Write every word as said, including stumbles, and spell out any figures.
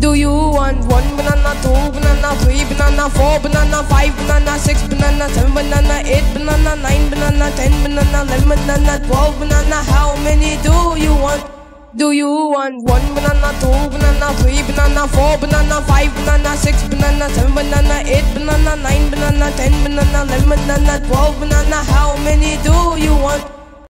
Do you want one banana, two banana, three banana, four banana, five banana, six banana, seven banana, eight banana, nine banana, ten banana, eleven banana, twelve banana? How many do you want? Do you want one banana, two banana, three banana, four banana, five banana, six banana, seven banana, eight banana, nine banana, ten banana, eleven banana, twelve banana? How many do you want?